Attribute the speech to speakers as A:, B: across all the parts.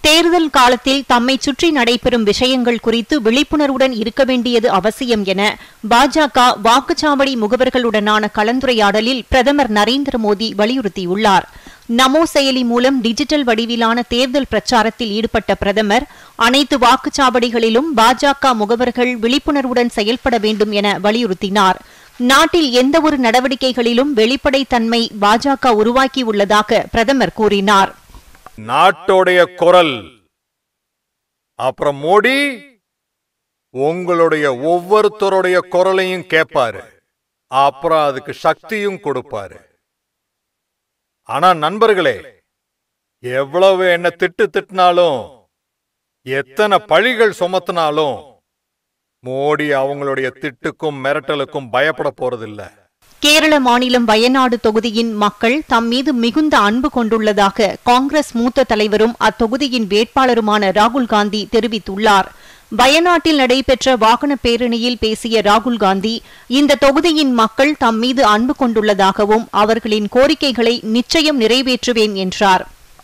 A: தேர்தல் காலத்தில் தம்மை சுற்றி நடைபெறும் விஷயங்கள் குறித்து விழிப்புணர்வுடன் இருக்க வேண்டியது அவசியம் என பாஜக வாக்குச்சாவடி முகவர்களுடனான கலந்துரையாடலில் பிரதமர் நரேந்திர மோடி வலியுறுத்தியுள்ளார். நமோ செயலி மூலம் டிஜிட்டல் வடிவிலான தேர்தல் பிரச்சாரத்தில் ஈடுபட்ட பிரதமர் அனைத்து வாக்குச்சாவடிகளிலும் பாஜக முகவர்கள் விழிப்புணர்வுடன் செயல்பட வேண்டும் என வலியுறுத்தினார். நாட்டில் எந்தவொரு நடவடிக்கைகளிலும் வெளிப்படைத்தன்மை பாஜக உருவாக்கியுள்ளதாக பிரதமர் கூறினார்.
B: நாட்டோடைய குரல். அப்புறம் மோடி உங்களுடைய ஒவ்வொருத்தருடைய குரலையும் கேட்பாரு, அப்புறம் அதுக்கு சக்தியும் கொடுப்பாரு. ஆனா நண்பர்களே, எவ்வளவு என்ன திட்டினாலும் எத்தனை பழிகள் சுமத்தினாலும் மோடி அவங்களுடைய திட்டுக்கும் மிரட்டலுக்கும் பயப்பட போறதில்லை.
A: கேரள மாநிலம் வயநாடு தொகுதியின் மக்கள் தம் மீது மிகுந்த அன்பு கொண்டுள்ளதாக காங்கிரஸ் மூத்த தலைவரும் அத்தொகுதியின் வேட்பாளருமான ராகுல் காந்தி தெரிவித்துள்ளார். வயநாட்டில் நடைபெற்ற வாகன பேரணியில் பேசிய ராகுல் காந்தி, இந்த தொகுதியின் மக்கள் தம் மீது அன்பு கொண்டுள்ளதாகவும் அவர்களின் கோரிக்கைகளை நிச்சயம் நிறைவேற்றுவேன் என்றார்.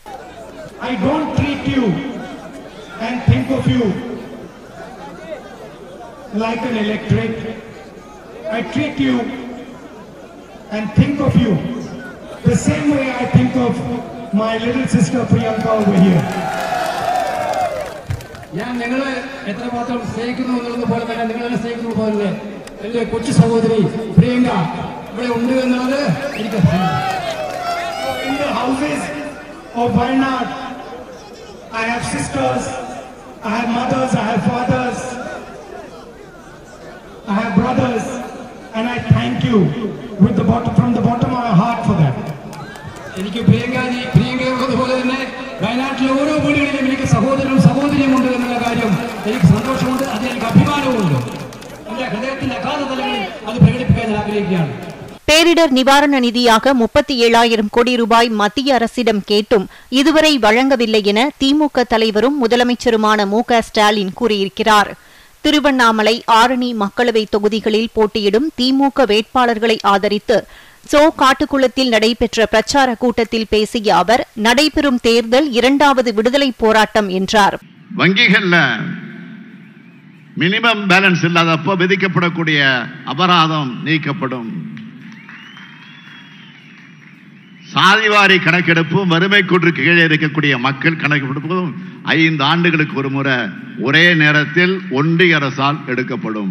C: And think of you the same way I think of my little sister Priyanka over here. ഞാൻ നിങ്ങളെ എത്രമാത്രം സ്നേഹിക്കുന്നു എന്നുള്ളത് പോലെ തന്നെ നിങ്ങളെ സ്നേഹിക്കുന്നത് പോലെ എൻ്റെ കൊച്ചു സഹോദരി പ്രിയങ്ക ഇവിടെ ഉണ്ട് എന്നുള്ളത് എനിക്ക് in the houses of Wayanad I have sisters, I have mothers, I have fathers, I have brothers, and I thank you with the bottom, from the bottom of my heart for that. എനിക്ക് പ്രിയങ്കയുള്ളതുപോലെ തന്നെ വയനാട്ടിലെ ഓരോ വീടുകളിലും എനിക്ക് സഹോദരനും സഹോദരിയുമുണ്ട് എന്നുള്ള കാര്യം എനിക്ക് സന്തോഷമുണ്ട്, അതിലെനിക്ക് അഭിമാനവുമുണ്ട്. എന്റെ ഹൃദയത്തിന്റെ അഗാധ തലങ്ങളിൽ അത് പ്രകടിപ്പിക്കാൻ ഞാൻ ആഗ്രഹിക്കുകയാണ്.
A: பேரிடர் நிவாரண நிதியாக 37,000 கோடி ரூபாய் மத்திய அரசிடம் கேட்டும் இதுவரை வழங்கவில்லை என திமுக தலைவரும் முதலமைச்சருமான மு.க. ஸ்டாலின் கூறியிருக்கிறார். திருவண்ணாமலை, ஆரணி மக்களவை தொகுதிகளில் போட்டியிடும் திமுக வேட்பாளர்களை ஆதரித்து காட்டுக்குளத்தில் நடைபெற்ற பிரச்சார கூட்டத்தில் பேசிய அவர், நடைபெறும் தேர்தல் இரண்டாவது விடுதலை போராட்டம் என்றார்.
D: வங்கிகள்ல மினிமம் பேலன்ஸ் இல்லாதப்போ விதிக்கப்படக்கூடிய அபராதம் நீக்கப்படும். சாதிவாரி கணக்கெடுப்பும் வறுமை கோட்டிற்கு கீழே இருக்கக்கூடிய மக்கள் கணக்கெடுப்பும் 5 ஆண்டுகளுக்கு ஒரு முறை ஒரே நேரத்தில் ஒன்றிய அரசால் எடுக்கப்படும்.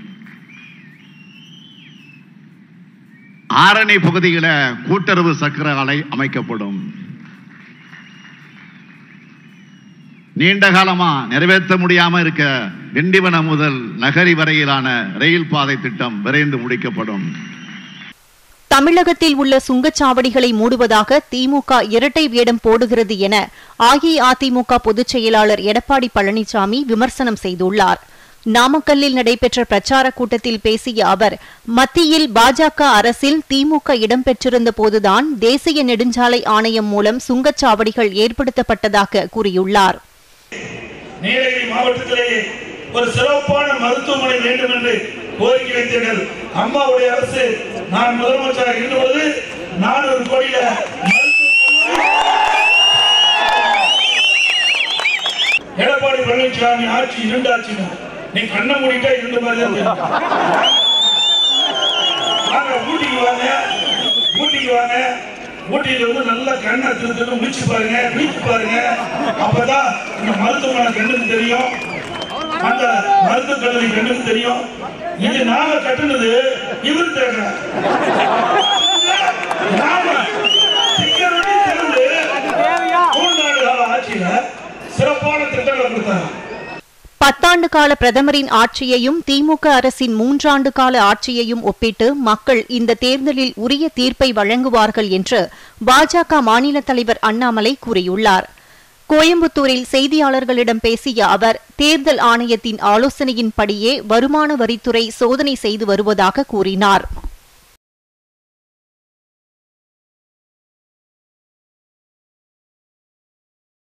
D: ஆரணி பகுதியில கூட்டுறவு சக்கர ஆலை அமைக்கப்படும். நீண்ட காலமா நிறைவேற்ற முடியாம இருக்க திண்டிவனம் முதல் நகரி வரையிலான ரயில் பாதை திட்டம் விரைந்து முடிக்கப்படும்.
A: தமிழகத்தில் உள்ள சுங்கச்சாவடிகளை மூடுவதாக திமுக இரட்டை வேடம் போடுகிறது என அஇஅதிமுக பொதுச் செயலாளர் எடப்பாடி பழனிசாமி விமர்சனம் செய்துள்ளார். நாமக்கல்லில் நடைபெற்ற பிரச்சார கூட்டத்தில் பேசிய அவர், மத்தியில் பாஜக அரசில் திமுக இடம்பெற்றிருந்த போதுதான் தேசிய நெடுஞ்சாலை ஆணையம் மூலம் சுங்கச்சாவடிகள் ஏற்படுத்தப்பட்டதாக கூறியுள்ளார்.
E: நீலகிரி மாவட்டத்திலேயே ஒரு சிறப்பான மருத்துவமனை வேண்டும் என்று கோரிக்கை வைத்தீர்கள். அம்மாவுடைய அரசு நான் முதலமைச்சராக இருந்தபோது 400 கோடியில எடப்பாடி பழனிசாமி ஆட்சி 2 ஆட்சி நீ கண்ண மூடிட்டா 2 மாதிரி ஊட்டிக்கு வாங்க, ஊட்டிக்கு வாங்க, ஊட்டியில வந்து நல்ல கண்ணை திருத்து முடிச்சு பாருங்க, வீட்டு பாருங்க, அப்பதான் இந்த மருத்துவமனை கண்ணுக்கு தெரியும், அந்த மருத்துவ கல்லூரி கண்ணுக்கு தெரியும். இது நாம கட்டுனது இவர் திறக்க ஆட்சியில சிறப்பான திட்டங்களை கொடுத்தாங்க.
A: 10 ஆண்டு கால பிரதமரின் ஆட்சியையும் திமுக அரசின் 3 ஆண்டு கால ஆட்சியையும் ஒப்பிட்டு மக்கள் இந்த தேர்தலில் உரிய தீர்ப்பை வழங்குவார்கள் என்று பாஜக மாநில தலைவர் அண்ணாமலை கூறியுள்ளார். கோயம்புத்தூரில் செய்தியாளர்களிடம் பேசிய அவர், தேர்தல் ஆணையத்தின் ஆலோசனையின்படியே வருமான வரித்துறை சோதனை செய்து வருவதாக கூறினார்.